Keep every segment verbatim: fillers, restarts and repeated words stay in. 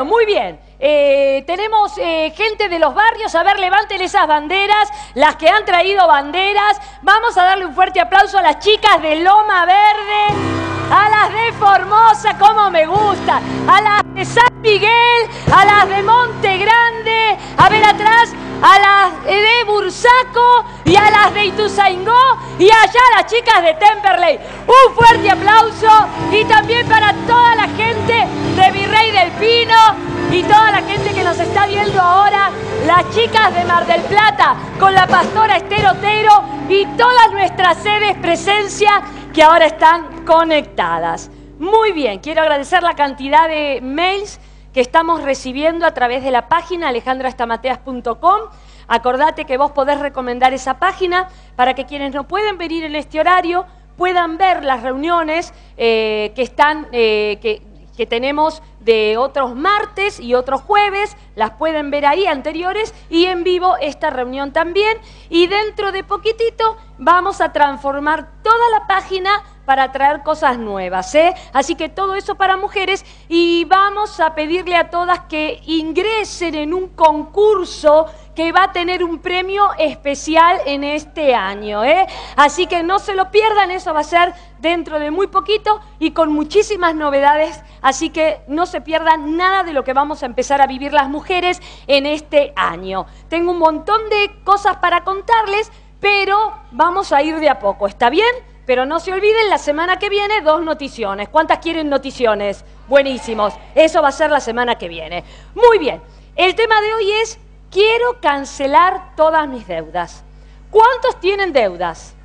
Bueno, muy bien. Eh, tenemos eh, gente de los barrios. A ver, levanten esas banderas, las que han traído banderas. Vamos a darle un fuerte aplauso a las chicas de Loma Verde, a las de Formosa, como me gusta, a las de San Miguel, a las de Monte Grande, a ver atrás, a las de Bursaco y a las de Ituzaingó y allá las chicas de Temperley. Un fuerte aplauso y también para toda la gente de Virrey del Pino y toda la gente que nos está viendo ahora, las chicas de Mar del Plata con la pastora Esther Otero y todas nuestras sedes presencia que ahora están conectadas. Muy bien, quiero agradecer la cantidad de mails que estamos recibiendo a través de la página alejandra stamateas punto com. Acordate que vos podés recomendar esa página para que quienes no pueden venir en este horario puedan ver las reuniones eh, que están, eh, que, que tenemos de otros martes y otros jueves, las pueden ver ahí anteriores y en vivo esta reunión también. Y dentro de poquitito vamos a transformar toda la página para traer cosas nuevas, ¿eh? Así que todo eso para mujeres y vamos a pedirle a todas que ingresen en un concurso que va a tener un premio especial en este año, ¿eh? Así que no se lo pierdan, eso va a ser dentro de muy poquito y con muchísimas novedades, así que no se pierdan nada de lo que vamos a empezar a vivir las mujeres en este año. Tengo un montón de cosas para contarles, pero vamos a ir de a poco, ¿está bien? Pero no se olviden, la semana que viene, dos noticiones. ¿Cuántas quieren noticiones? Buenísimos. Eso va a ser la semana que viene. Muy bien. El tema de hoy es, quiero cancelar todas mis deudas. ¿Cuántos tienen deudas?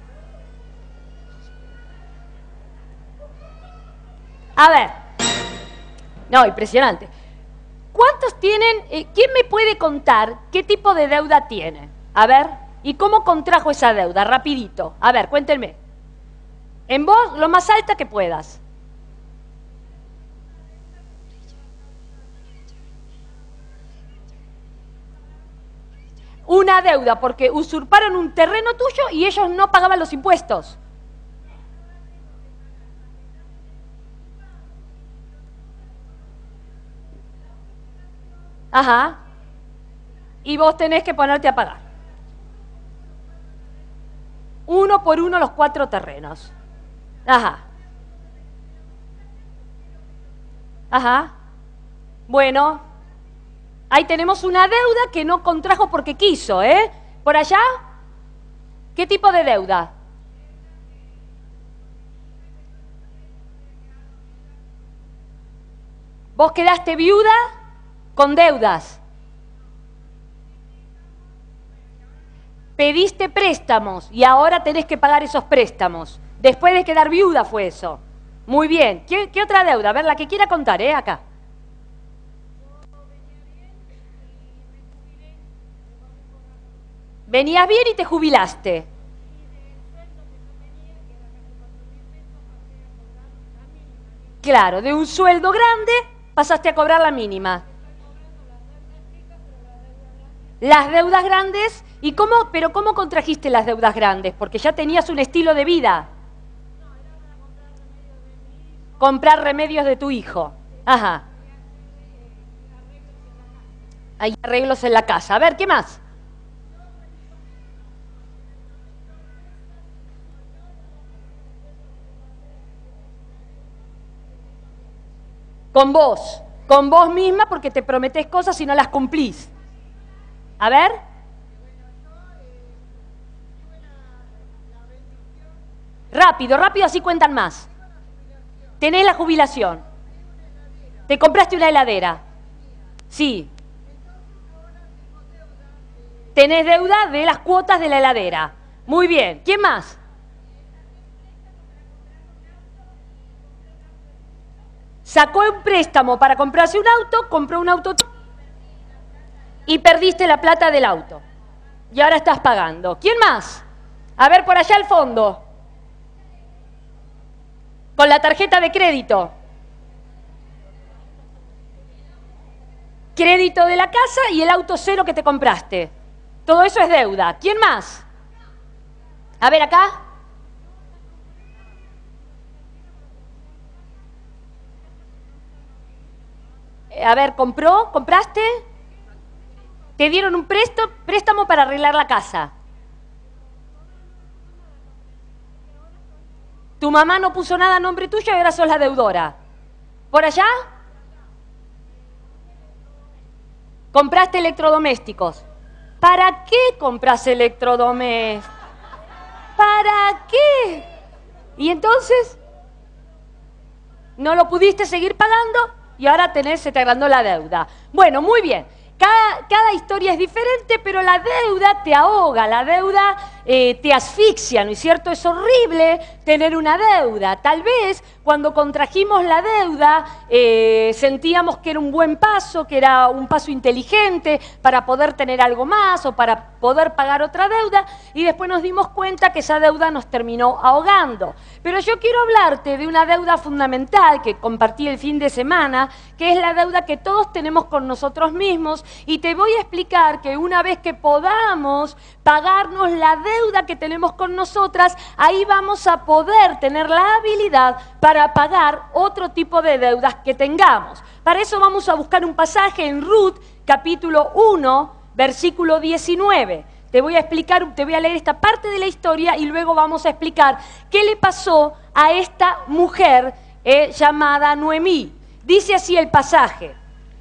A ver. No, impresionante. ¿Cuántos tienen? Eh, ¿Quién me puede contar qué tipo de deuda tiene? A ver. ¿Y cómo contrajo esa deuda? Rapidito. A ver, cuéntenme. En voz, lo más alta que puedas. Una deuda, porque usurparon un terreno tuyo y ellos no pagaban los impuestos. Ajá. Y vos tenés que ponerte a pagar. Uno por uno los cuatro terrenos. Ajá. Ajá. Bueno, ahí tenemos una deuda que no contrajo porque quiso, ¿eh? ¿Por allá? ¿Qué tipo de deuda? Vos quedaste viuda con deudas. Pediste préstamos y ahora tenés que pagar esos préstamos. Después de quedar viuda fue eso. Muy bien. ¿Qué, qué otra deuda? A ver, la que quiera contar, ¿eh? Acá. Venías bien y te jubilaste. Claro, de un sueldo grande pasaste a cobrar la mínima. Las deudas grandes, ¿y cómo, pero cómo contrajiste las deudas grandes? Porque ya tenías un estilo de vida. Comprar remedios de tu hijo. Ajá. Hay arreglos en la casa. A ver, ¿qué más? Con vos. Con vos misma porque te prometés cosas y no las cumplís. A ver. Rápido, rápido, así cuentan más. Tenés la jubilación. Te compraste una heladera. Sí. Tenés deuda de las cuotas de la heladera. Muy bien. ¿Quién más? Sacó un préstamo para comprarse un auto, compró un auto y perdiste la plata del auto. Y ahora estás pagando. ¿Quién más? A ver, por allá al fondo. Con la tarjeta de crédito. Crédito de la casa y el auto cero que te compraste. Todo eso es deuda. ¿Quién más? A ver acá. a ver, ¿compró? ¿Compraste? ¿Te dieron un préstamo, préstamo para arreglar la casa? Tu mamá no puso nada a nombre tuyo y ahora sos la deudora. ¿Por allá? ¿Compraste electrodomésticos? ¿Para qué compras electrodomésticos? ¿Para qué? ¿Y entonces? ¿No lo pudiste seguir pagando? Y ahora tenés, se te agrandó la deuda. Bueno, muy bien. Cada, cada historia es diferente, pero la deuda te ahoga, la deuda eh, te asfixia, ¿no es cierto? Es horrible tener una deuda. Tal vez cuando contrajimos la deuda eh, sentíamos que era un buen paso, que era un paso inteligente para poder tener algo más o para poder pagar otra deuda, y después nos dimos cuenta que esa deuda nos terminó ahogando. Pero yo quiero hablarte de una deuda fundamental que compartí el fin de semana, que es la deuda que todos tenemos con nosotros mismos, y te voy a explicar que una vez que podamos pagarnos la deuda que tenemos con nosotras, ahí vamos a poder tener la habilidad para pagar otro tipo de deudas que tengamos. Para eso vamos a buscar un pasaje en Ruth, capítulo uno, versículo diecinueve. Te voy a explicar, te voy a leer esta parte de la historia y luego vamos a explicar qué le pasó a esta mujer eh, llamada Noemí. Dice así el pasaje.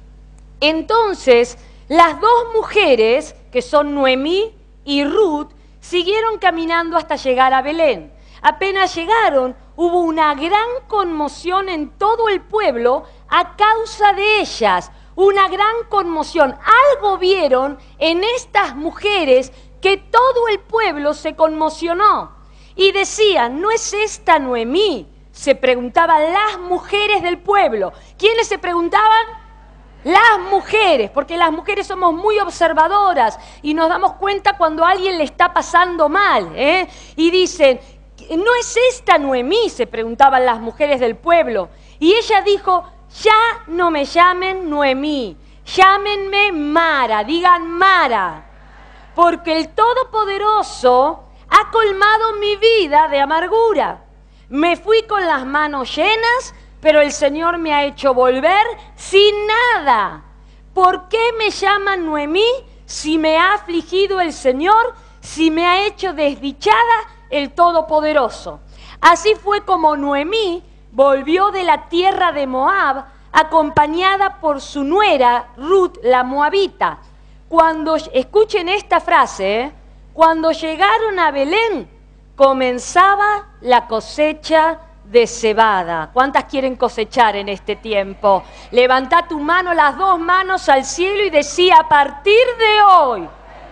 Entonces, las dos mujeres, que son Noemí y Ruth, siguieron caminando hasta llegar a Belén. Apenas llegaron, hubo una gran conmoción en todo el pueblo a causa de ellas. Una gran conmoción. Algo vieron en estas mujeres que todo el pueblo se conmocionó. Y decían, ¿no es esta Noemí? Se preguntaban las mujeres del pueblo. ¿Quiénes se preguntaban? Las mujeres, porque las mujeres somos muy observadoras y nos damos cuenta cuando a alguien le está pasando mal, ¿eh? Y dicen, ¿no es esta Noemí? Se preguntaban las mujeres del pueblo. Y ella dijo, ya no me llamen Noemí, llámenme Mara, digan Mara, porque el Todopoderoso ha colmado mi vida de amargura. Me fui con las manos llenas, pero el Señor me ha hecho volver sin nada. ¿Por qué me llaman Noemí si me ha afligido el Señor, si me ha hecho desdichada el Todopoderoso? Así fue como Noemí volvió de la tierra de Moab, acompañada por su nuera Ruth la Moabita. Cuando, escuchen esta frase, ¿eh? Cuando llegaron a Belén, comenzaba la cosecha de cebada. ¿Cuántas quieren cosechar en este tiempo? Levantá tu mano, las dos manos al cielo y decía, a partir de hoy,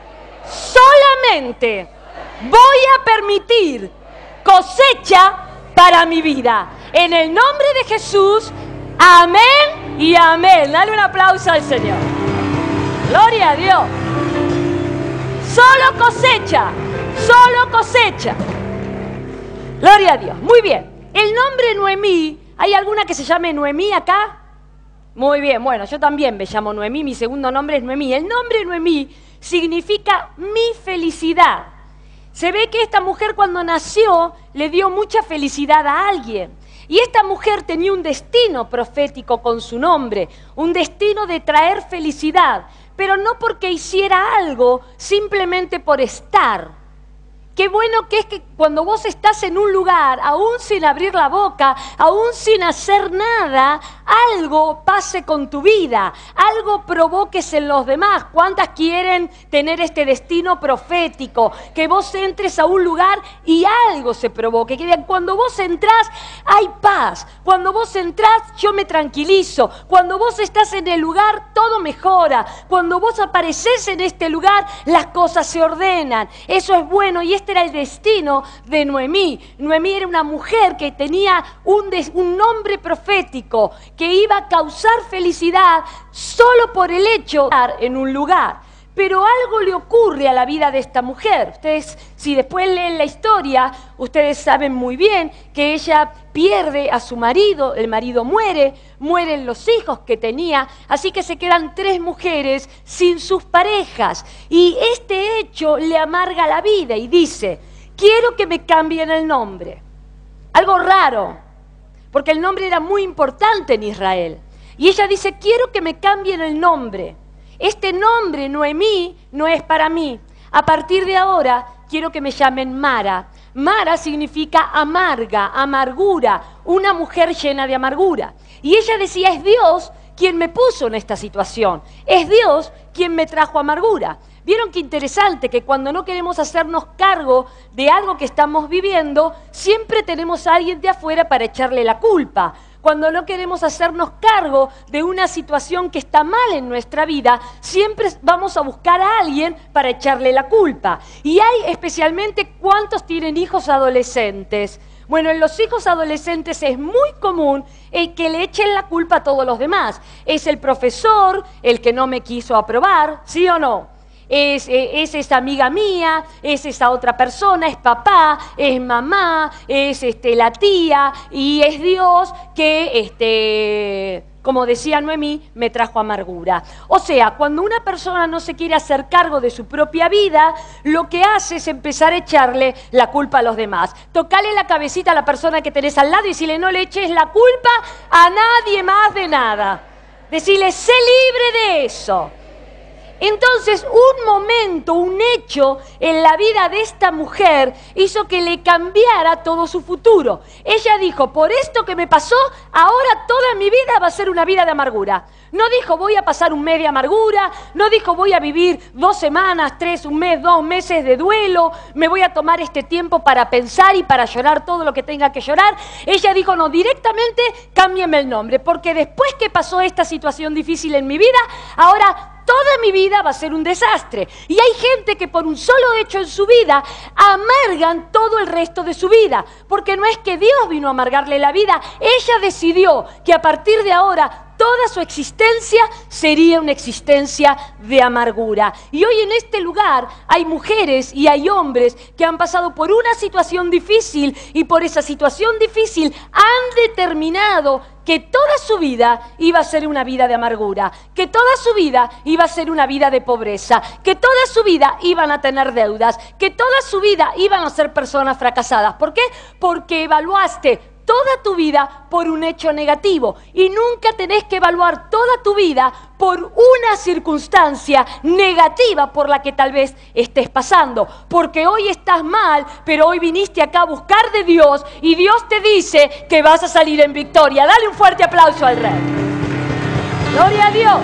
solamente voy a permitir cosecha para mi vida. En el nombre de Jesús, amén y amén. Dale un aplauso al Señor. Gloria a Dios. Solo cosecha, solo cosecha. Gloria a Dios. Muy bien. El nombre Noemí, ¿hay alguna que se llame Noemí acá? Muy bien, bueno, yo también me llamo Noemí, mi segundo nombre es Noemí. El nombre Noemí significa mi felicidad. Se ve que esta mujer cuando nació le dio mucha felicidad a alguien. Y esta mujer tenía un destino profético con su nombre, un destino de traer felicidad, pero no porque hiciera algo, simplemente por estar. Qué bueno que es que cuando vos estás en un lugar, aún sin abrir la boca, aún sin hacer nada, algo pase con tu vida, algo provoques en los demás. ¿Cuántas quieren tener este destino profético? Que vos entres a un lugar y algo se provoque. Que cuando vos entrás hay paz, cuando vos entrás yo me tranquilizo, cuando vos estás en el lugar todo mejora, cuando vos apareces en este lugar las cosas se ordenan. Eso es bueno y este era el destino de Noemí. Noemí era una mujer que tenía un, des, un nombre profético que iba a causar felicidad solo por el hecho de estar en un lugar. Pero algo le ocurre a la vida de esta mujer. Ustedes, si después leen la historia, ustedes saben muy bien que ella pierde a su marido, el marido muere, mueren los hijos que tenía, así que se quedan tres mujeres sin sus parejas. Y este hecho le amarga la vida y dice, quiero que me cambien el nombre. Algo raro, porque el nombre era muy importante en Israel. Y ella dice, quiero que me cambien el nombre. Este nombre, Noemí, no es para mí. A partir de ahora, quiero que me llamen Mara. Mara significa amarga, amargura, una mujer llena de amargura. Y ella decía, es Dios quien me puso en esta situación. Es Dios quien me trajo amargura. ¿Vieron qué interesante que cuando no queremos hacernos cargo de algo que estamos viviendo, siempre tenemos a alguien de afuera para echarle la culpa? Cuando no queremos hacernos cargo de una situación que está mal en nuestra vida, siempre vamos a buscar a alguien para echarle la culpa. Y hay especialmente, ¿cuántos tienen hijos adolescentes? Bueno, en los hijos adolescentes es muy común el que le echen la culpa a todos los demás. Es el profesor el que no me quiso aprobar, ¿sí o no? Es, es esa amiga mía, es esa otra persona, es papá, es mamá, es este, la tía, y es Dios que, este, como decía Noemí, me trajo amargura. O sea, cuando una persona no se quiere hacer cargo de su propia vida, lo que hace es empezar a echarle la culpa a los demás. Tocale la cabecita a la persona que tenés al lado y decirle, no le eches la culpa a nadie más de nada. Decirle, sé libre de eso. Entonces, un momento, un hecho en la vida de esta mujer hizo que le cambiara todo su futuro. Ella dijo, por esto que me pasó, ahora toda mi vida va a ser una vida de amargura. No dijo, voy a pasar un mes de amargura, no dijo, voy a vivir dos semanas, tres, un mes, dos meses de duelo, me voy a tomar este tiempo para pensar y para llorar todo lo que tenga que llorar. Ella dijo, no, directamente cámbiame el nombre, porque después que pasó esta situación difícil en mi vida, ahora toda mi vida va a ser un desastre. Y hay gente que por un solo hecho en su vida amargan todo el resto de su vida. Porque no es que Dios vino a amargarle la vida, ella decidió que a partir de ahora toda su existencia sería una existencia de amargura. Y hoy en este lugar hay mujeres y hay hombres que han pasado por una situación difícil y por esa situación difícil han determinado que toda su vida iba a ser una vida de amargura, que toda su vida iba a ser una vida de pobreza, que toda su vida iban a tener deudas, que toda su vida iban a ser personas fracasadas. ¿Por qué? Porque evaluaste toda tu vida por un hecho negativo y nunca tenés que evaluar toda tu vida por una circunstancia negativa por la que tal vez estés pasando, porque hoy estás mal, pero hoy viniste acá a buscar de Dios y Dios te dice que vas a salir en victoria. Dale un fuerte aplauso al Rey. Gloria a Dios.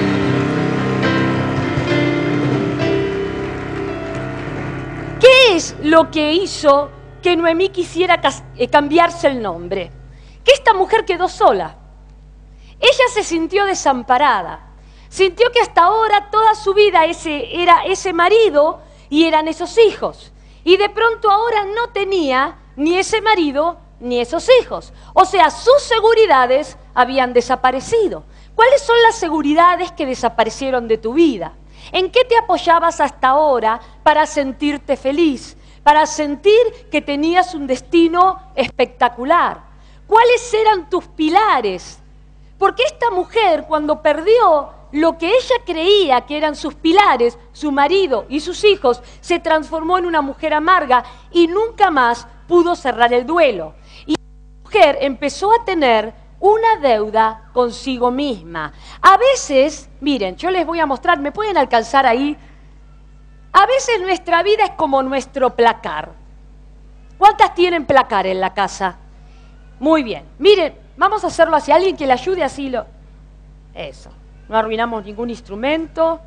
¿Qué es lo que hizo que Noemí quisiera cambiarse el nombre? Que esta mujer quedó sola. Ella se sintió desamparada. Sintió que hasta ahora toda su vida ese, era ese marido y eran esos hijos. Y de pronto ahora no tenía ni ese marido ni esos hijos. O sea, sus seguridades habían desaparecido. ¿Cuáles son las seguridades que desaparecieron de tu vida? ¿En qué te apoyabas hasta ahora para sentirte feliz? Para sentir que tenías un destino espectacular. ¿Cuáles eran tus pilares? Porque esta mujer, cuando perdió lo que ella creía que eran sus pilares, su marido y sus hijos, se transformó en una mujer amarga y nunca más pudo cerrar el duelo. Y la mujer empezó a tener una deuda consigo misma. A veces, miren, yo les voy a mostrar, ¿me pueden alcanzar ahí? A veces nuestra vida es como nuestro placar. ¿Cuántas tienen placar en la casa? Muy bien. Miren, vamos a hacerlo así. Alguien que le ayude así. Lo... Eso. No arruinamos ningún instrumento.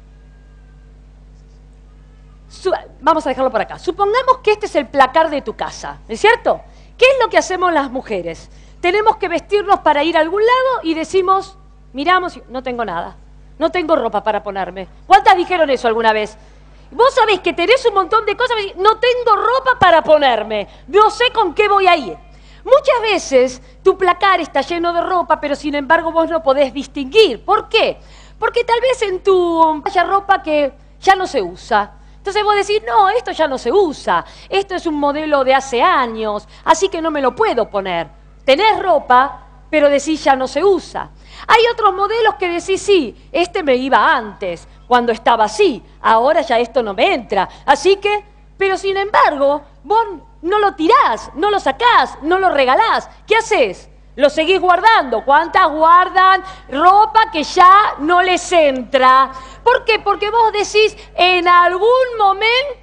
Su... Vamos a dejarlo por acá. Supongamos que este es el placar de tu casa. ¿Es cierto? ¿Qué es lo que hacemos las mujeres? Tenemos que vestirnos para ir a algún lado y decimos, miramos, y no tengo nada. No tengo ropa para ponerme. ¿Cuántas dijeron eso alguna vez? Vos sabés que tenés un montón de cosas, no tengo ropa para ponerme, no sé con qué voy a ir. Muchas veces tu placar está lleno de ropa, pero sin embargo vos no podés distinguir. ¿Por qué? Porque tal vez en tu haya ropa que ya no se usa. Entonces vos decís, no, esto ya no se usa, esto es un modelo de hace años, así que no me lo puedo poner. Tenés ropa, pero decís ya no se usa. Hay otros modelos que decís, sí, este me iba antes, cuando estaba así, ahora ya esto no me entra. Así que, pero sin embargo, vos no lo tirás, no lo sacás, no lo regalás. ¿Qué haces? Lo seguís guardando. ¿Cuántas guardan ropa que ya no les entra? ¿Por qué? Porque vos decís, en algún momento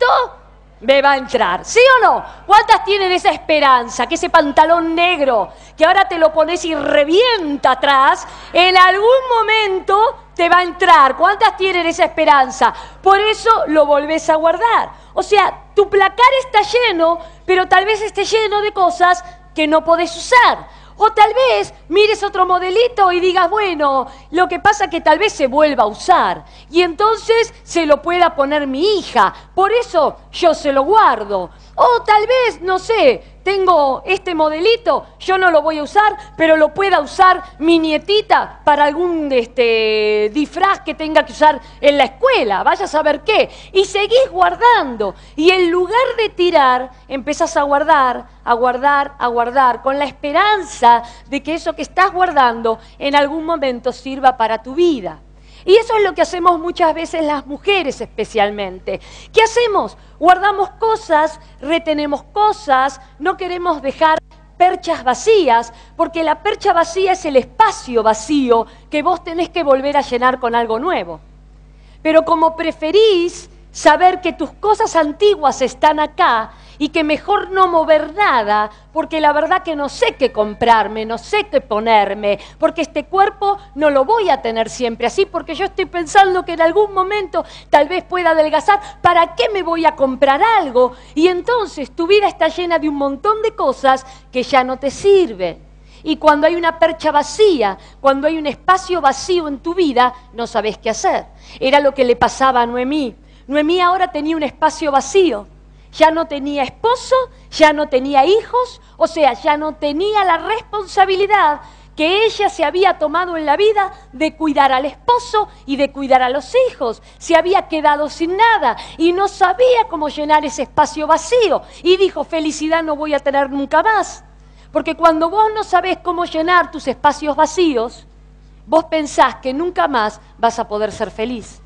me va a entrar. ¿Sí o no? ¿Cuántas tienen esa esperanza? Que ese pantalón negro, que ahora te lo pones y revienta atrás, en algún momento te va a entrar. ¿Cuántas tienen esa esperanza? Por eso lo volvés a guardar. O sea, tu placar está lleno, pero tal vez esté lleno de cosas que no podés usar. O tal vez mires otro modelito y digas, bueno, lo que pasa es que tal vez se vuelva a usar. Y entonces se lo pueda poner mi hija. Por eso yo se lo guardo. O tal vez, no sé, tengo este modelito, yo no lo voy a usar, pero lo pueda usar mi nietita para algún este, disfraz que tenga que usar en la escuela. Vaya a saber qué. Y seguís guardando. Y en lugar de tirar, empezás a guardar, a guardar, a guardar, con la esperanza de que eso que estás guardando en algún momento sirva para tu vida. Y eso es lo que hacemos muchas veces las mujeres especialmente. ¿Qué hacemos? Guardamos cosas, retenemos cosas, no queremos dejar perchas vacías, porque la percha vacía es el espacio vacío que vos tenés que volver a llenar con algo nuevo. Pero como preferís saber que tus cosas antiguas están acá y que mejor no mover nada, porque la verdad que no sé qué comprarme, no sé qué ponerme, porque este cuerpo no lo voy a tener siempre así, porque yo estoy pensando que en algún momento tal vez pueda adelgazar, ¿para qué me voy a comprar algo? Y entonces tu vida está llena de un montón de cosas que ya no te sirven. Y cuando hay una percha vacía, cuando hay un espacio vacío en tu vida, no sabes qué hacer. Era lo que le pasaba a Noemí. Noemí ahora tenía un espacio vacío. Ya no tenía esposo, ya no tenía hijos, o sea, ya no tenía la responsabilidad que ella se había tomado en la vida de cuidar al esposo y de cuidar a los hijos. Se había quedado sin nada y no sabía cómo llenar ese espacio vacío. Y dijo, felicidad no voy a tener nunca más. Porque cuando vos no sabés cómo llenar tus espacios vacíos, vos pensás que nunca más vas a poder ser feliz.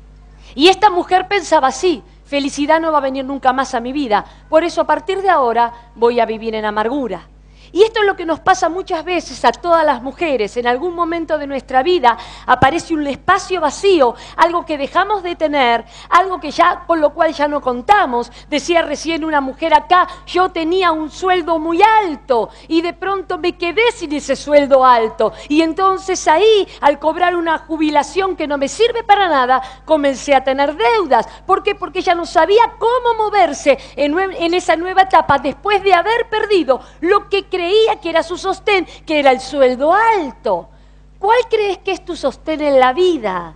Y esta mujer pensaba así, felicidad no va a venir nunca más a mi vida, por eso a partir de ahora voy a vivir en amargura. Y esto es lo que nos pasa muchas veces a todas las mujeres. En algún momento de nuestra vida aparece un espacio vacío, algo que dejamos de tener, algo que ya, con lo cual ya no contamos. Decía recién una mujer acá, yo tenía un sueldo muy alto y de pronto me quedé sin ese sueldo alto. Y entonces ahí, al cobrar una jubilación que no me sirve para nada, comencé a tener deudas. ¿Por qué? Porque ella no sabía cómo moverse en, en esa nueva etapa después de haber perdido lo que creía que era su sostén, que era el sueldo alto. ¿Cuál crees que es tu sostén en la vida?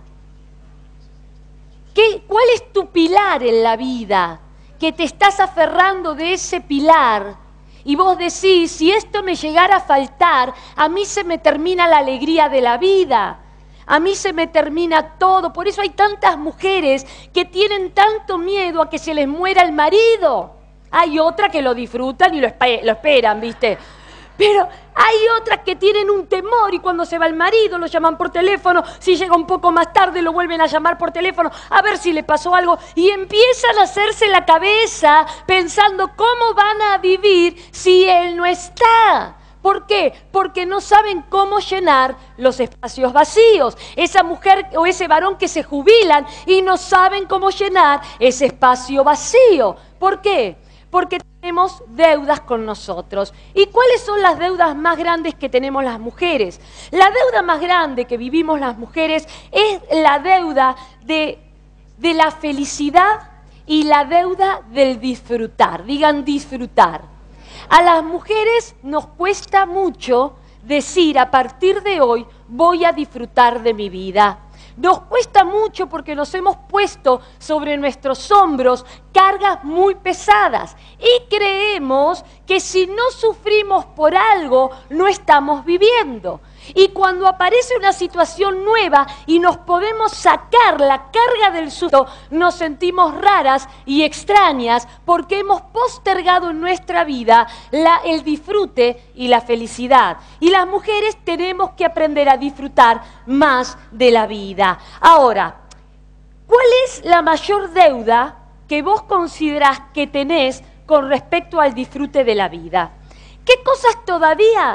¿Qué, ¿Cuál es tu pilar en la vida? Que te estás aferrando de ese pilar y vos decís, si esto me llegara a faltar, a mí se me termina la alegría de la vida. A mí se me termina todo. Por eso hay tantas mujeres que tienen tanto miedo a que se les muera el marido. Hay otras que lo disfrutan y lo, esp- lo esperan, ¿viste? Pero hay otras que tienen un temor y cuando se va el marido lo llaman por teléfono, si llega un poco más tarde lo vuelven a llamar por teléfono a ver si le pasó algo y empiezan a hacerse la cabeza pensando cómo van a vivir si él no está. ¿Por qué? Porque no saben cómo llenar los espacios vacíos. Esa mujer o ese varón que se jubilan y no saben cómo llenar ese espacio vacío. ¿Por qué? Porque tenemos deudas con nosotros. ¿Y cuáles son las deudas más grandes que tenemos las mujeres? La deuda más grande que vivimos las mujeres es la deuda de, de la felicidad y la deuda del disfrutar. Digan disfrutar. A las mujeres nos cuesta mucho decir a partir de hoy voy a disfrutar de mi vida. Nos cuesta mucho porque nos hemos puesto sobre nuestros hombros cargas muy pesadas y creemos que si no sufrimos por algo no estamos viviendo. Y cuando aparece una situación nueva y nos podemos sacar la carga del susto, nos sentimos raras y extrañas porque hemos postergado en nuestra vida la, el disfrute y la felicidad. Y las mujeres tenemos que aprender a disfrutar más de la vida. Ahora, ¿cuál es la mayor deuda que vos considerás que tenés con respecto al disfrute de la vida? ¿Qué cosas todavía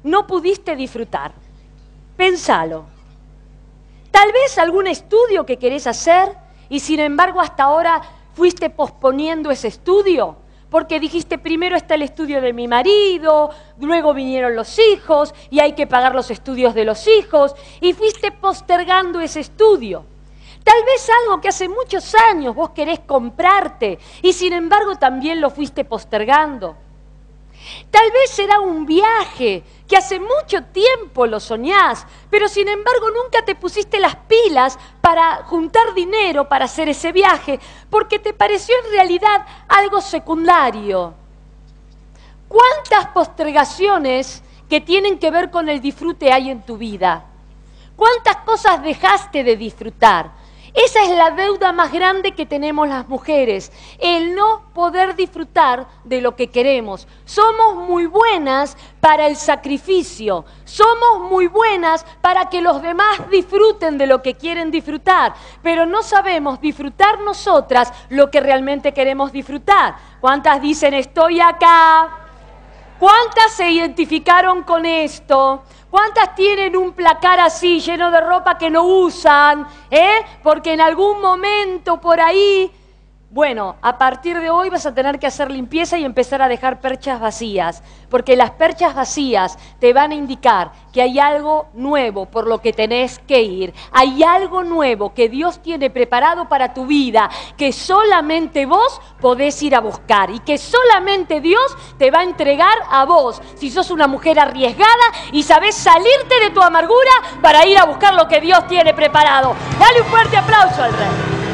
no pudiste disfrutar? Pensalo. Tal vez algún estudio que querés hacer y sin embargo hasta ahora fuiste posponiendo ese estudio porque dijiste primero está el estudio de mi marido, luego vinieron los hijos y hay que pagar los estudios de los hijos y fuiste postergando ese estudio. Tal vez algo que hace muchos años vos querés comprarte y sin embargo también lo fuiste postergando. Tal vez será un viaje que hace mucho tiempo lo soñás, pero sin embargo nunca te pusiste las pilas para juntar dinero para hacer ese viaje, porque te pareció en realidad algo secundario. ¿Cuántas postergaciones que tienen que ver con el disfrute hay en tu vida? ¿Cuántas cosas dejaste de disfrutar? Esa es la deuda más grande que tenemos las mujeres, el no poder disfrutar de lo que queremos. Somos muy buenas para el sacrificio, somos muy buenas para que los demás disfruten de lo que quieren disfrutar, pero no sabemos disfrutar nosotras lo que realmente queremos disfrutar. ¿Cuántas dicen estoy acá? ¿Cuántas se identificaron con esto? ¿Cuántas tienen un placar así lleno de ropa que no usan? ¿Eh? Porque en algún momento por ahí, bueno, a partir de hoy vas a tener que hacer limpieza y empezar a dejar perchas vacías. Porque las perchas vacías te van a indicar que hay algo nuevo por lo que tenés que ir. Hay algo nuevo que Dios tiene preparado para tu vida, que solamente vos podés ir a buscar y que solamente Dios te va a entregar a vos. Si sos una mujer arriesgada y sabés salirte de tu amargura para ir a buscar lo que Dios tiene preparado. Dale un fuerte aplauso al Rey.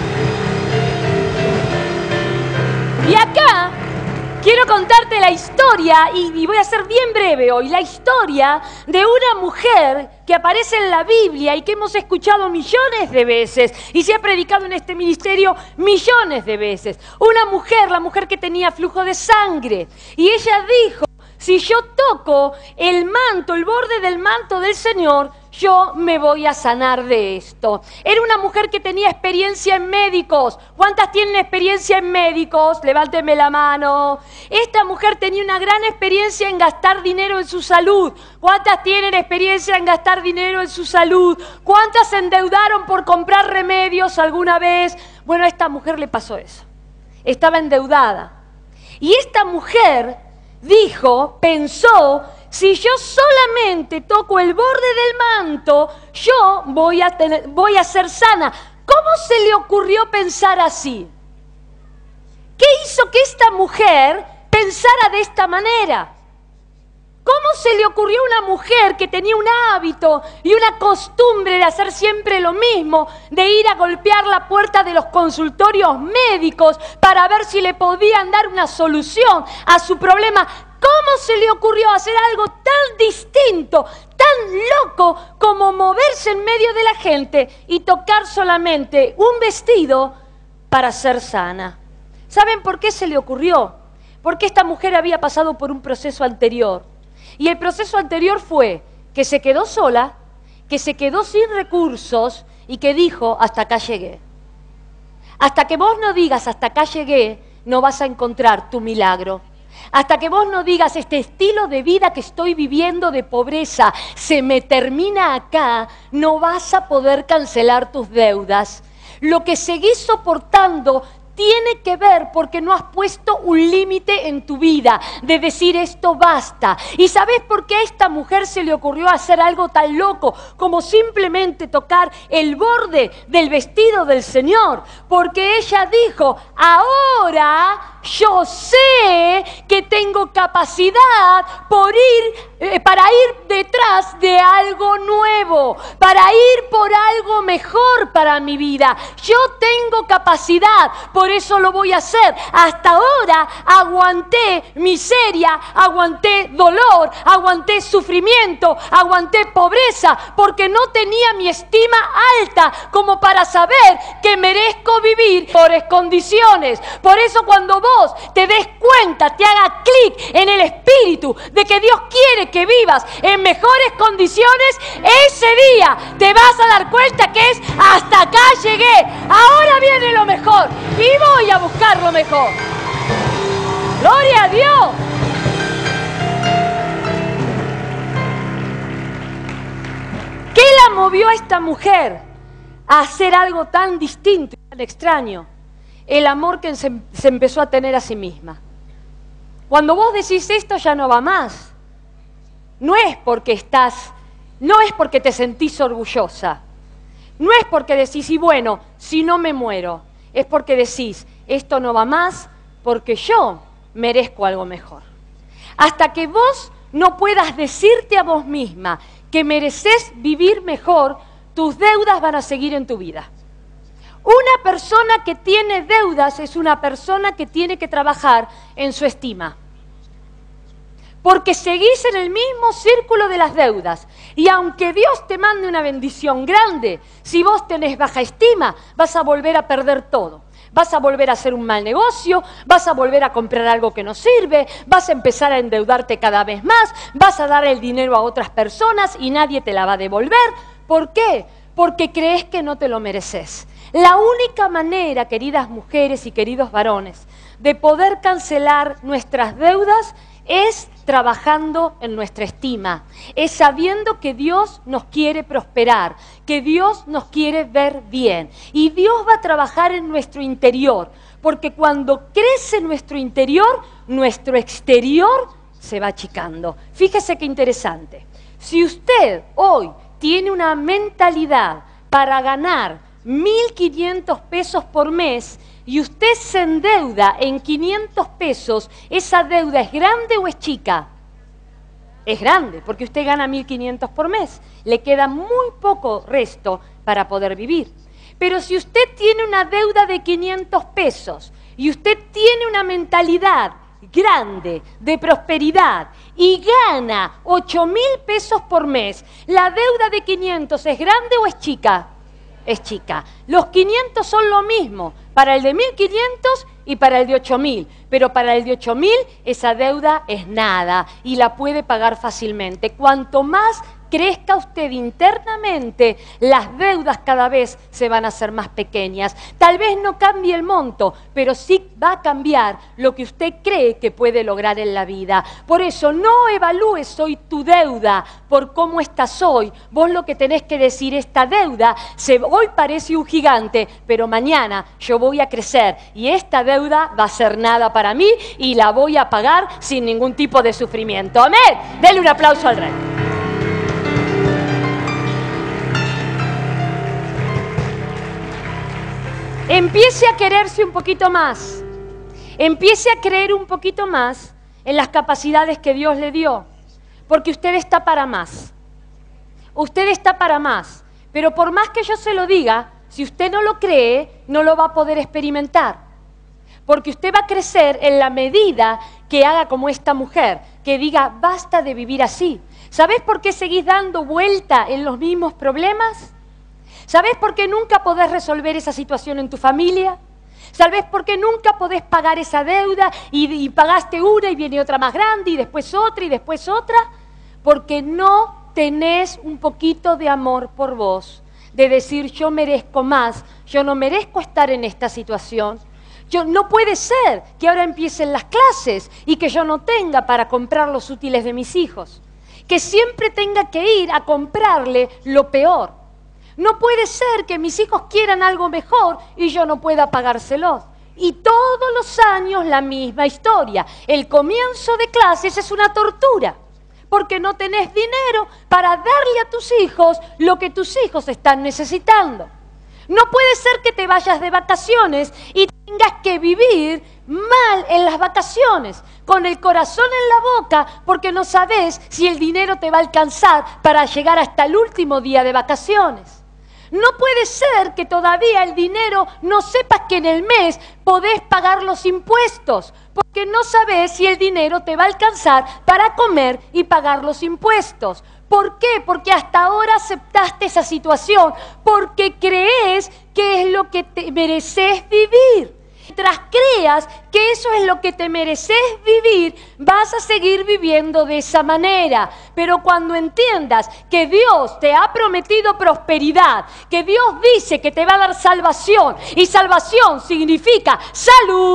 Y acá quiero contarte la historia, y, y voy a ser bien breve hoy, la historia de una mujer que aparece en la Biblia y que hemos escuchado millones de veces y se ha predicado en este ministerio millones de veces. Una mujer, la mujer que tenía flujo de sangre, y ella dijo, si yo toco el manto, el borde del manto del Señor, yo me voy a sanar de esto. Era una mujer que tenía experiencia en médicos. ¿Cuántas tienen experiencia en médicos? Levánteme la mano. Esta mujer tenía una gran experiencia en gastar dinero en su salud. ¿Cuántas tienen experiencia en gastar dinero en su salud? ¿Cuántas se endeudaron por comprar remedios alguna vez? Bueno, a esta mujer le pasó eso. Estaba endeudada. Y esta mujer dijo, pensó, si yo solamente toco el borde del manto, yo voy a, tener, voy a ser sana. ¿Cómo se le ocurrió pensar así? ¿Qué hizo que esta mujer pensara de esta manera? ¿Cómo se le ocurrió a una mujer que tenía un hábito y una costumbre de hacer siempre lo mismo, de ir a golpear la puerta de los consultorios médicos para ver si le podían dar una solución a su problema? ¿Cómo se le ocurrió hacer algo tan distinto, tan loco como moverse en medio de la gente y tocar solamente un vestido para ser sana? ¿Saben por qué se le ocurrió? Porque esta mujer había pasado por un proceso anterior. Y el proceso anterior fue que se quedó sola, que se quedó sin recursos y que dijo, hasta acá llegué. Hasta que vos no digas hasta acá llegué, no vas a encontrar tu milagro. Hasta que vos no digas este estilo de vida que estoy viviendo de pobreza se me termina acá, no vas a poder cancelar tus deudas. Lo que seguís soportando tiene que ver porque no has puesto un límite en tu vida de decir esto basta. ¿Y sabés por qué a esta mujer se le ocurrió hacer algo tan loco como simplemente tocar el borde del vestido del Señor? Porque ella dijo, ahora yo sé que tengo capacidad por ir, eh, para ir detrás de algo nuevo, para ir por algo mejor para mi vida. Yo tengo capacidad, por eso lo voy a hacer. Hasta ahora aguanté miseria, aguanté dolor, aguanté sufrimiento, aguanté pobreza, porque no tenía mi estima alta como para saber que merezco vivir por condiciones. Por eso cuando vos te des cuenta, te haga clic en el espíritu de que Dios quiere que vivas en mejores condiciones, ese día te vas a dar cuenta que es hasta acá llegué, ahora viene lo mejor y voy a buscar lo mejor. ¡Gloria a Dios! movió a esta mujer a hacer algo tan distinto y tan extraño? El amor que se, se empezó a tener a sí misma. Cuando vos decís esto ya no va más, no es porque estás, no es porque te sentís orgullosa, no es porque decís, y bueno, si no me muero, es porque decís, esto no va más porque yo merezco algo mejor. Hasta que vos no puedas decirte a vos misma que mereces vivir mejor, tus deudas van a seguir en tu vida. Una persona que tiene deudas es una persona que tiene que trabajar en su estima. Porque seguís en el mismo círculo de las deudas. Y aunque Dios te mande una bendición grande, si vos tenés baja estima, vas a volver a perder todo. Vas a volver a hacer un mal negocio, vas a volver a comprar algo que no sirve, vas a empezar a endeudarte cada vez más, vas a dar el dinero a otras personas y nadie te la va a devolver. ¿Por qué? Porque crees que no te lo mereces. La única manera, queridas mujeres y queridos varones, de poder cancelar nuestras deudas es trabajando en nuestra estima, es sabiendo que Dios nos quiere prosperar, que Dios nos quiere ver bien. Y Dios va a trabajar en nuestro interior, porque cuando crece nuestro interior, nuestro exterior se va achicando. Fíjese qué interesante. Si usted hoy tiene una mentalidad para ganar mil quinientos pesos por mes y usted se endeuda en quinientos pesos, ¿esa deuda es grande o es chica? Es grande, porque usted gana mil quinientos por mes. Le queda muy poco resto para poder vivir. Pero si usted tiene una deuda de quinientos pesos y usted tiene una mentalidad grande de prosperidad y gana ocho mil pesos por mes, ¿la deuda de quinientos es grande o es chica? Es chica. Los quinientos son lo mismo para el de mil quinientos y para el de ocho mil, pero para el de ocho mil esa deuda es nada y la puede pagar fácilmente. Cuanto más crezca usted internamente, las deudas cada vez se van a hacer más pequeñas. Tal vez no cambie el monto, pero sí va a cambiar lo que usted cree que puede lograr en la vida. Por eso no evalúes hoy tu deuda por cómo estás hoy. Vos lo que tenés que decir, esta deuda se, hoy parece un gigante, pero mañana yo voy a crecer y esta deuda va a ser nada para mí y la voy a pagar sin ningún tipo de sufrimiento. Amén. Denle un aplauso al Rey. Empiece a quererse un poquito más. Empiece a creer un poquito más en las capacidades que Dios le dio. Porque usted está para más. Usted está para más. Pero por más que yo se lo diga, si usted no lo cree, no lo va a poder experimentar. Porque usted va a crecer en la medida que haga como esta mujer, que diga, basta de vivir así. ¿Sabés por qué seguís dando vuelta en los mismos problemas? ¿Sabés por qué nunca podés resolver esa situación en tu familia? ¿Sabés por qué nunca podés pagar esa deuda y, y pagaste una y viene otra más grande y después otra y después otra? Porque no tenés un poquito de amor por vos, de decir yo merezco más, yo no merezco estar en esta situación. Yo, no puede ser que ahora empiecen las clases y que yo no tenga para comprar los útiles de mis hijos, que siempre tenga que ir a comprarle lo peor. No puede ser que mis hijos quieran algo mejor y yo no pueda pagárselos. Y todos los años la misma historia. El comienzo de clases es una tortura, porque no tenés dinero para darle a tus hijos lo que tus hijos están necesitando. No puede ser que te vayas de vacaciones y tengas que vivir mal en las vacaciones, con el corazón en la boca, porque no sabés si el dinero te va a alcanzar para llegar hasta el último día de vacaciones. No puede ser que todavía el dinero no sepas que en el mes podés pagar los impuestos, porque no sabés si el dinero te va a alcanzar para comer y pagar los impuestos. ¿Por qué? Porque hasta ahora aceptaste esa situación, porque crees que es lo que te mereces vivir. Mientras creas que eso es lo que te mereces vivir, vas a seguir viviendo de esa manera. Pero cuando entiendas que Dios te ha prometido prosperidad, que Dios dice que te va a dar salvación, y salvación significa salud,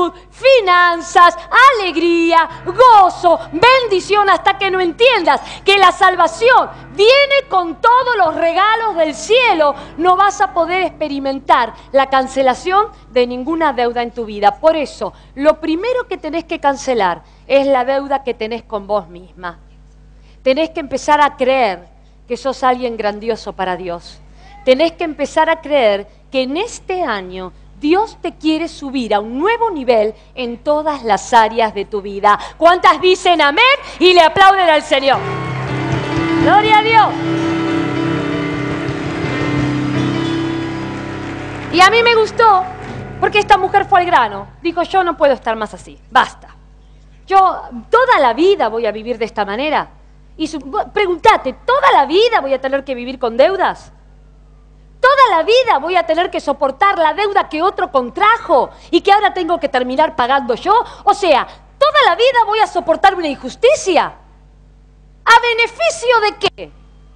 finanzas, alegría, gozo, bendición, hasta que no entiendas que la salvación viene con todos los regalos del cielo. No vas a poder experimentar la cancelación de ninguna deuda en tu vida. Por eso, lo primero que tenés que cancelar es la deuda que tenés con vos misma. Tenés que empezar a creer que sos alguien grandioso para Dios. Tenés que empezar a creer que en este año Dios te quiere subir a un nuevo nivel en todas las áreas de tu vida. ¿Cuántas dicen amén y le aplauden al Señor? ¡Gloria a Dios! Y a mí me gustó porque esta mujer fue al grano. Dijo, yo no puedo estar más así, basta. Yo toda la vida voy a vivir de esta manera. Y su, pregúntate, ¿toda la vida voy a tener que vivir con deudas? ¿Toda la vida voy a tener que soportar la deuda que otro contrajo y que ahora tengo que terminar pagando yo? O sea, ¿toda la vida voy a soportar una injusticia? ¿A beneficio de qué?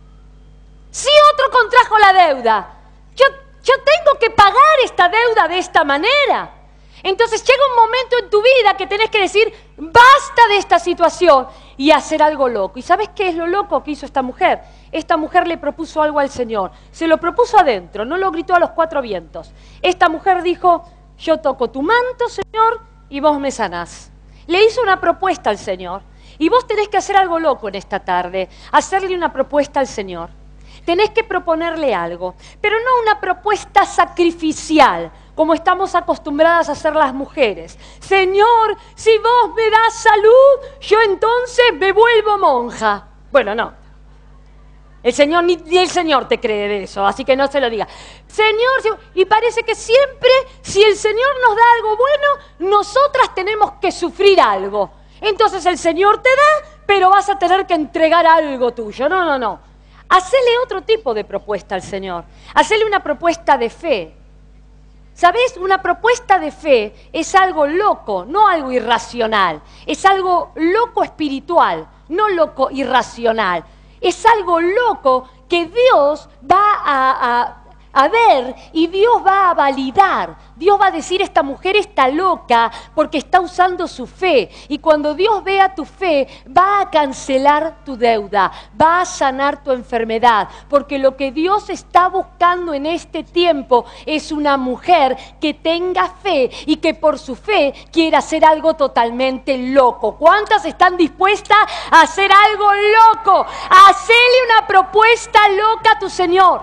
Si otro contrajo la deuda, yo, yo tengo que pagar esta deuda de esta manera. Entonces llega un momento en tu vida que tenés que decir, basta de esta situación y hacer algo loco. ¿Y sabes qué es lo loco que hizo esta mujer? Esta mujer le propuso algo al Señor. Se lo propuso adentro, no lo gritó a los cuatro vientos. Esta mujer dijo, yo toco tu manto, Señor, y vos me sanás. Le hizo una propuesta al Señor. Y vos tenés que hacer algo loco en esta tarde, hacerle una propuesta al Señor. Tenés que proponerle algo, pero no una propuesta sacrificial, como estamos acostumbradas a hacer las mujeres. Señor, si vos me das salud, yo entonces me vuelvo monja. Bueno, no. El Señor, ni, ni el Señor te cree de eso, así que no se lo diga. Señor, y parece que siempre, si el Señor nos da algo bueno, nosotras tenemos que sufrir algo. Entonces el Señor te da, pero vas a tener que entregar algo tuyo. No, no, no. Hacele otro tipo de propuesta al Señor. Hacele una propuesta de fe. ¿Sabés? Una propuesta de fe es algo loco, no algo irracional. Es algo loco espiritual, no loco irracional. Es algo loco que Dios va a, a, a ver y Dios va a validar. Dios va a decir, esta mujer está loca porque está usando su fe. Y cuando Dios vea tu fe, va a cancelar tu deuda, va a sanar tu enfermedad. Porque lo que Dios está buscando en este tiempo es una mujer que tenga fe y que por su fe quiera hacer algo totalmente loco. ¿Cuántas están dispuestas a hacer algo loco? Hacele una propuesta loca a tu Señor.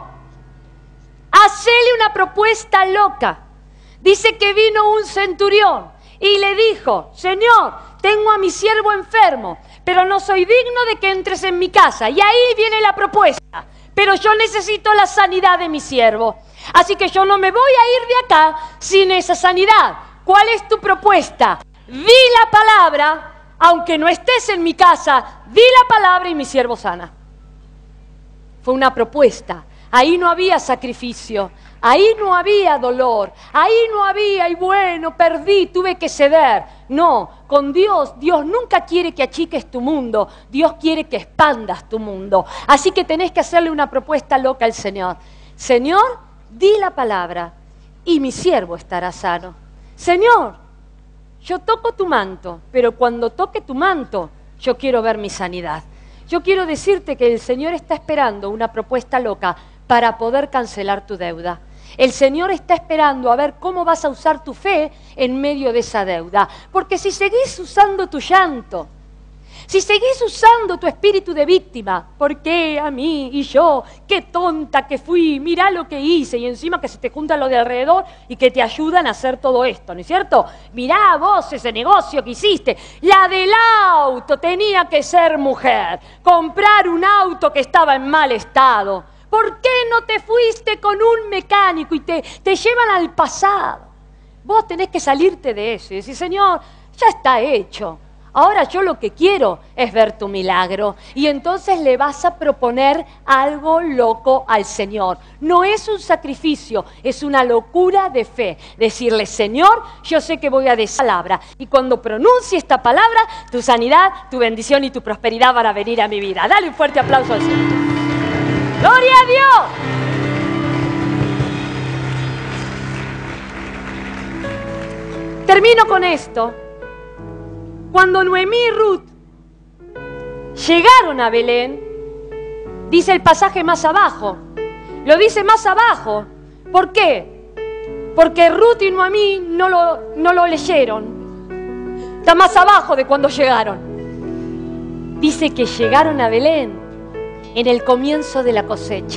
Hacele una propuesta loca. Dice que vino un centurión y le dijo, Señor, tengo a mi siervo enfermo, pero no soy digno de que entres en mi casa. Y ahí viene la propuesta, pero yo necesito la sanidad de mi siervo. Así que yo no me voy a ir de acá sin esa sanidad. ¿Cuál es tu propuesta? Di la palabra, aunque no estés en mi casa, di la palabra y mi siervo sana. Fue una propuesta. Ahí no había sacrificio, ahí no había dolor, ahí no había, y bueno, perdí, tuve que ceder. No, con Dios, Dios nunca quiere que achiques tu mundo, Dios quiere que expandas tu mundo. Así que tenés que hacerle una propuesta loca al Señor. Señor, di la palabra y mi siervo estará sano. Señor, yo toco tu manto, pero cuando toque tu manto, yo quiero ver mi sanidad. Yo quiero decirte que el Señor está esperando una propuesta loca para poder cancelar tu deuda. El Señor está esperando a ver cómo vas a usar tu fe en medio de esa deuda. Porque si seguís usando tu llanto, si seguís usando tu espíritu de víctima, ¿por qué a mí y yo? ¡Qué tonta que fui! Mirá lo que hice. Y encima que se te juntan los de alrededor y que te ayudan a hacer todo esto, ¿no es cierto? Mirá vos ese negocio que hiciste. La del auto tenía que ser mujer. Comprar un auto que estaba en mal estado. ¿Por qué no te fuiste con un mecánico y te, te llevan al pasado? Vos tenés que salirte de eso y decir, Señor, ya está hecho. Ahora yo lo que quiero es ver tu milagro. Y entonces le vas a proponer algo loco al Señor. No es un sacrificio, es una locura de fe. Decirle, Señor, yo sé que voy a decir palabra. Y cuando pronuncie esta palabra, tu sanidad, tu bendición y tu prosperidad van a venir a mi vida. Dale un fuerte aplauso al Señor. ¡Gloria a Dios! Termino con esto. Cuando Noemí y Ruth llegaron a Belén, dice el pasaje más abajo, lo dice más abajo. ¿Por qué? Porque Ruth y Noemí no lo, no lo leyeron. Está más abajo de cuando llegaron. Dice que llegaron a Belén en el comienzo de la cosecha.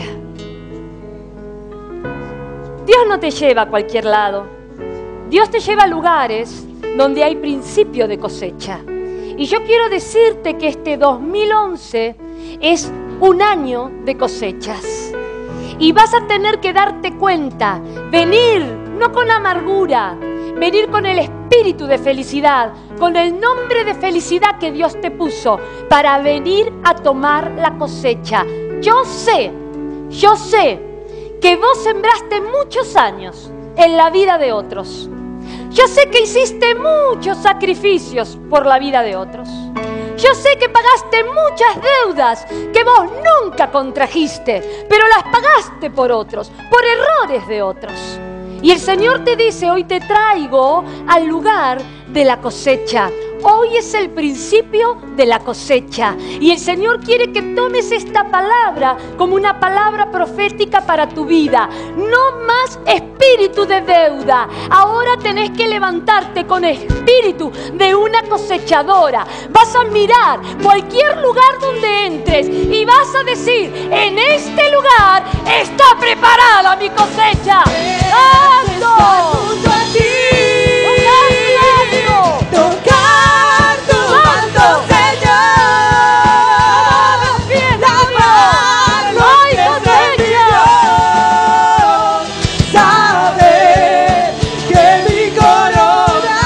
Dios no te lleva a cualquier lado. Dios te lleva a lugares donde hay principio de cosecha. Y yo quiero decirte que este dos mil once es un año de cosechas. Y vas a tener que darte cuenta, venir no con amargura, venir con el espíritu de felicidad, con el nombre de felicidad que Dios te puso, para venir a tomar la cosecha. Yo sé, yo sé que vos sembraste muchos años en la vida de otros. Yo sé que hiciste muchos sacrificios por la vida de otros. Yo sé que pagaste muchas deudas que vos nunca contrajiste, pero las pagaste por otros, por errores de otros. Y el Señor te dice, hoy te traigo al lugar de la cosecha. Hoy es el principio de la cosecha. Y el Señor quiere que tomes esta palabra como una palabra profética para tu vida. No más espíritu de deuda. Ahora tenés que levantarte con espíritu de una cosechadora. Vas a mirar cualquier lugar donde entres y vas a decir, en este lugar está preparada mi cosecha. ¡Ando! Junto a ti. Tocar tu manto, Señor. Lavar los pies de mi Dios. Saber que mi corona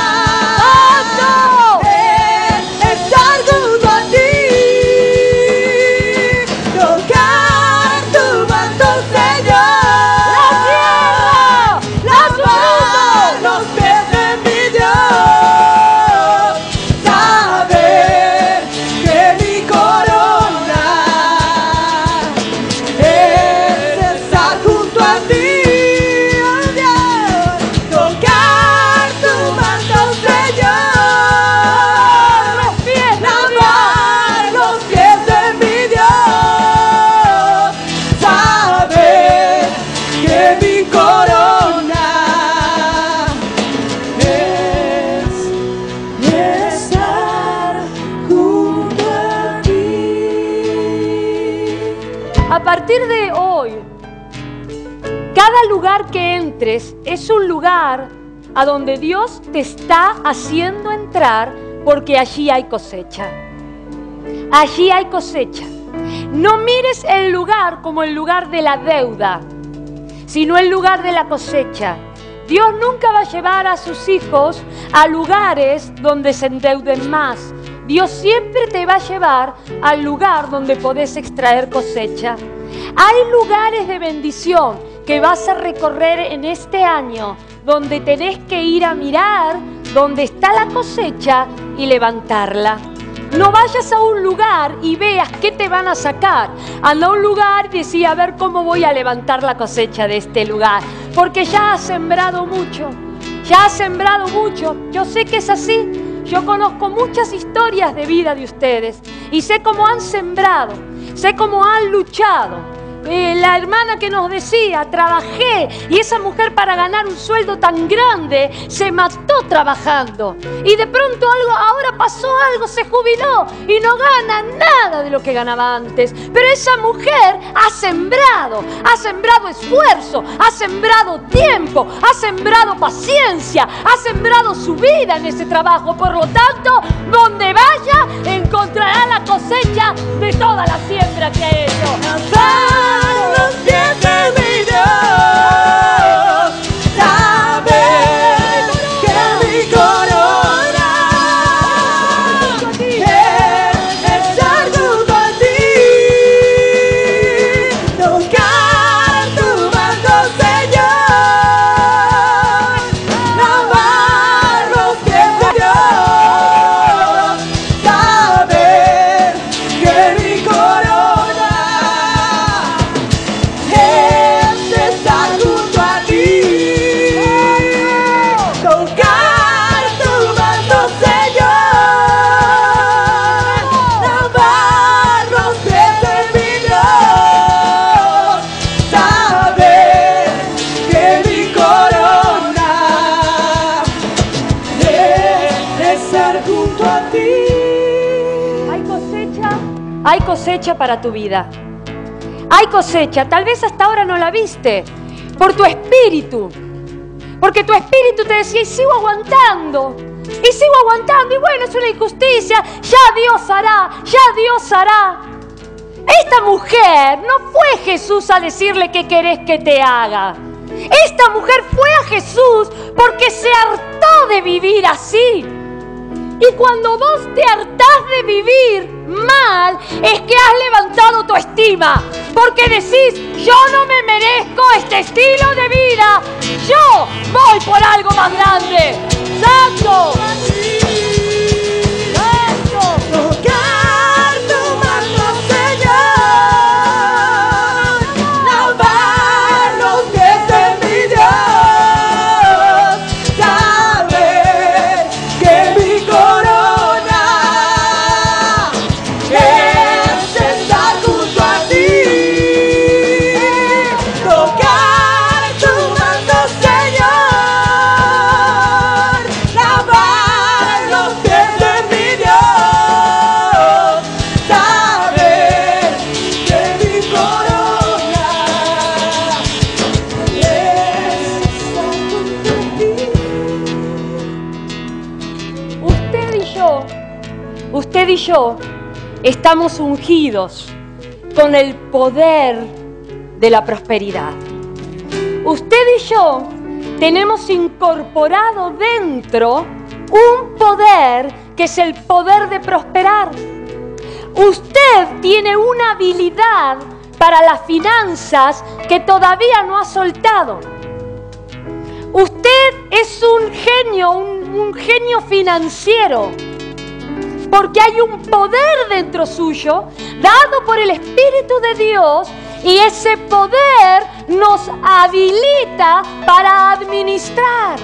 es estar junto a ti. Tocar tu manto, Señor. Lavar los pies de mi Dios. A partir de hoy, cada lugar que entres es un lugar a donde Dios te está haciendo entrar, porque allí hay cosecha. Allí hay cosecha. No mires el lugar como el lugar de la deuda, sino el lugar de la cosecha. Dios nunca va a llevar a sus hijos a lugares donde se endeuden más. Dios siempre te va a llevar al lugar donde podés extraer cosecha. Hay lugares de bendición que vas a recorrer en este año, donde tenés que ir a mirar donde está la cosecha y levantarla. No vayas a un lugar y veas qué te van a sacar. Anda a un lugar y decía, a ver cómo voy a levantar la cosecha de este lugar. Porque ya has sembrado mucho, ya has sembrado mucho. Yo sé que es así. Yo conozco muchas historias de vida de ustedes y sé cómo han sembrado, sé cómo han luchado. Eh, la hermana que nos decía, trabajé, y esa mujer para ganar un sueldo tan grande se mató trabajando. Y de pronto algo, ahora pasó algo, se jubiló y no gana nada de lo que ganaba antes. Pero esa mujer ha sembrado, ha sembrado esfuerzo, ha sembrado tiempo, ha sembrado paciencia, ha sembrado su vida en ese trabajo. Por lo tanto, donde vaya, encontrará la cosecha de toda la siembra que ha hecho. Los pies de mi Dios, saber que mi corona es estar junto a ti, tocar tu manto, Señor, lavar los pies de Dios, saber que mi corona es estar junto a ti. hay cosecha para tu vida. Hay cosecha, tal vez hasta ahora no la viste, por tu espíritu. Porque tu espíritu te decía, y sigo aguantando, y sigo aguantando, y bueno, es una injusticia, ya Dios hará, ya Dios hará. Esta mujer no fue Jesús a decirle qué querés que te haga. Esta mujer fue a Jesús porque se hartó de vivir así. Y cuando vos te hartás de vivir mal, es que has levantado tu estima. Porque decís, yo no me merezco este estilo de vida. Yo voy por algo más grande. ¡Santo! Usted y yo estamos ungidos con el poder de la prosperidad. Usted y yo tenemos incorporado dentro un poder que es el poder de prosperar. Usted tiene una habilidad para las finanzas que todavía no ha soltado. Usted es un genio, un, un genio financiero. Porque hay un poder dentro suyo, dado por el Espíritu de Dios, y ese poder nos habilita para administrar.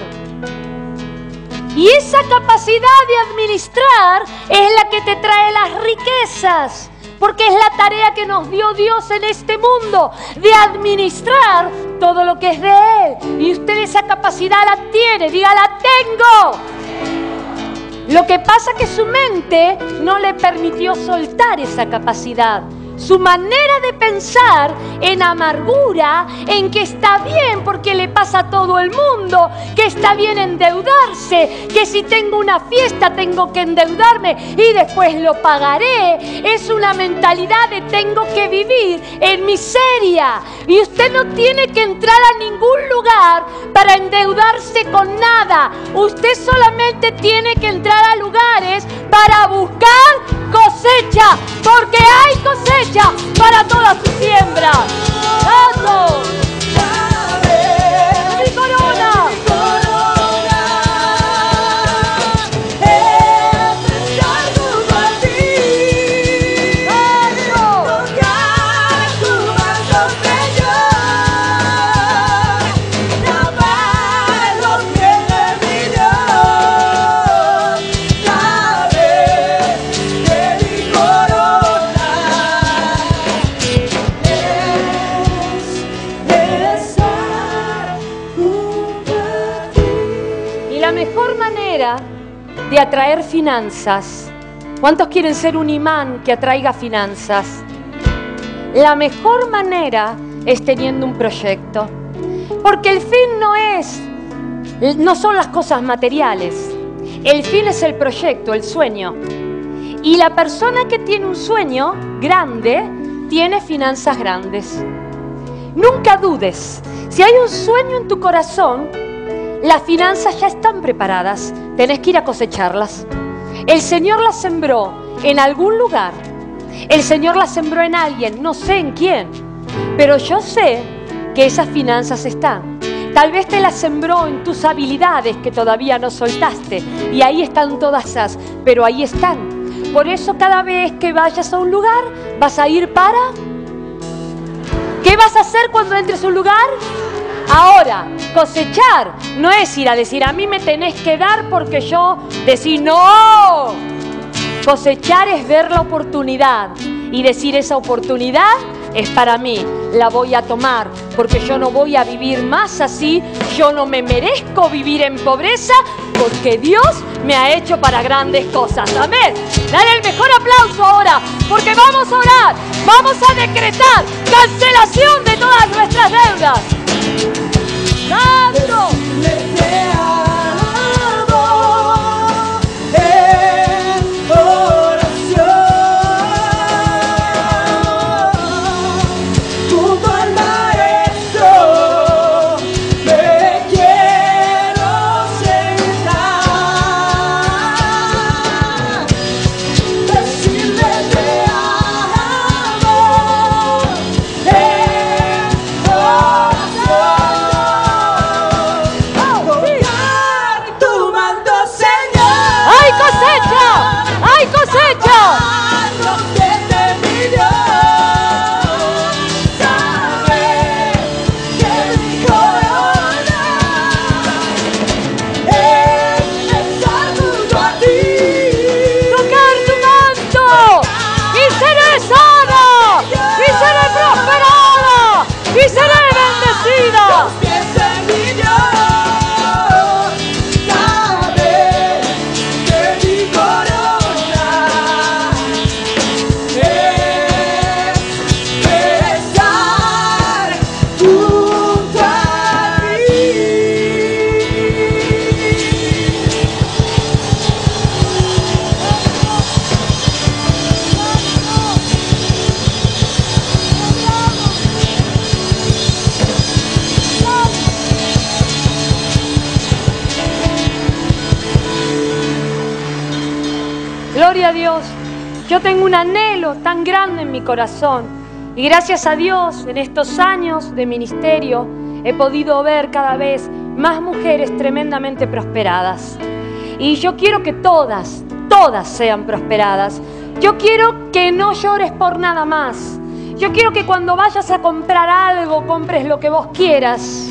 Y esa capacidad de administrar es la que te trae las riquezas, porque es la tarea que nos dio Dios en este mundo, de administrar todo lo que es de Él. Y usted esa capacidad la tiene, diga, la tengo. Lo que pasa es que su mente no le permitió soltar esa capacidad. Su manera de pensar en amargura, en que está bien porque le pasa a todo el mundo, que está bien endeudarse, que si tengo una fiesta tengo que endeudarme y después lo pagaré. Es una mentalidad de tengo que vivir en miseria. Y usted no tiene que entrar a ningún lugar para endeudarse con nada. Usted solamente tiene que entrar a lugares para buscar cosecha, porque hay cosecha para toda su siembra. ¡Eso! ¡Mi corona! De atraer finanzas. ¿Cuántos quieren ser un imán que atraiga finanzas? La mejor manera es teniendo un proyecto. Porque el fin no es, no son las cosas materiales. El fin es el proyecto, el sueño. Y la persona que tiene un sueño grande, tiene finanzas grandes. Nunca dudes. Si hay un sueño en tu corazón, las finanzas ya están preparadas, tenés que ir a cosecharlas. El Señor las sembró en algún lugar, el Señor las sembró en alguien, no sé en quién, pero yo sé que esas finanzas están. Tal vez te las sembró en tus habilidades que todavía no soltaste, y ahí están todas esas, pero ahí están. Por eso cada vez que vayas a un lugar, vas a ir para... ¿Qué vas a hacer cuando entres a un lugar? Ahora, cosechar no es ir a decir, a mí me tenés que dar porque yo decir no. Cosechar es ver la oportunidad y decir, esa oportunidad es para mí, la voy a tomar, porque yo no voy a vivir más así, yo no me merezco vivir en pobreza, porque Dios me ha hecho para grandes cosas. Amén. Dale el mejor aplauso ahora, porque vamos a orar, vamos a decretar cancelación de todas nuestras deudas. ¡Santo! Gloria a Dios. Yo tengo un anhelo tan grande en mi corazón y gracias a Dios en estos años de ministerio he podido ver cada vez más mujeres tremendamente prosperadas. Y yo quiero que todas, todas sean prosperadas. Yo quiero que no llores por nada más. Yo quiero que cuando vayas a comprar algo, compres lo que vos quieras.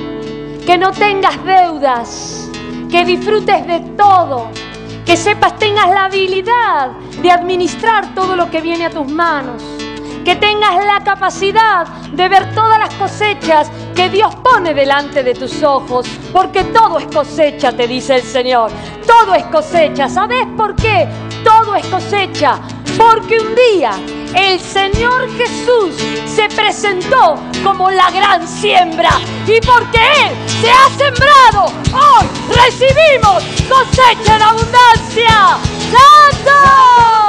Que no tengas deudas, que disfrutes de todo. Que sepas, tengas la habilidad de administrar todo lo que viene a tus manos. Que tengas la capacidad de ver todas las cosechas que Dios pone delante de tus ojos. Porque todo es cosecha, te dice el Señor. Todo es cosecha. ¿Sabes por qué? Todo es cosecha. Porque un día el Señor Jesús se presentó como la gran siembra. Y porque Él se ha sembrado, hoy recibimos cosecha en abundancia. ¡Santo!